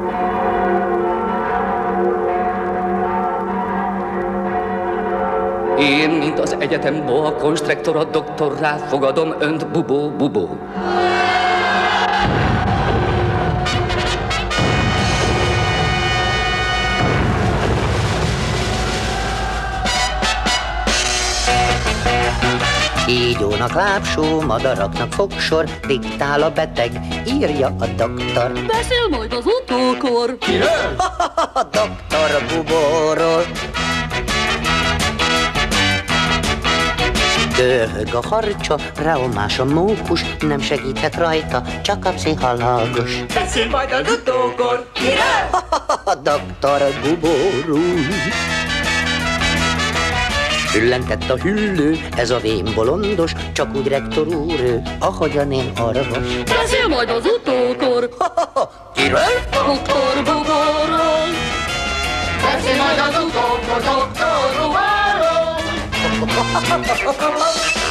Én, mint az egyetem boa konstruktora, doktorrá fogadom önt, bubó, bubó. Kígyónak lábsó, madaraknak fogsor, diktál a beteg, írja a doktor. Beszél majd az utókor. Kiről? A doktor Bubóról. Döhög a harcsa, reomás a mókus, nem segíthet rajta, csak a pszichológus. Beszél majd az utókor. Kiről? A doktor Bubóról. Füllentett a hüllő, ez a vén bolondos, csak úgy rektor úr ő, ahogyan én orvos. Beszél majd az utókor. Kiről? Doktor Bubóról. Beszél majd az utókor, doktor Bubóról.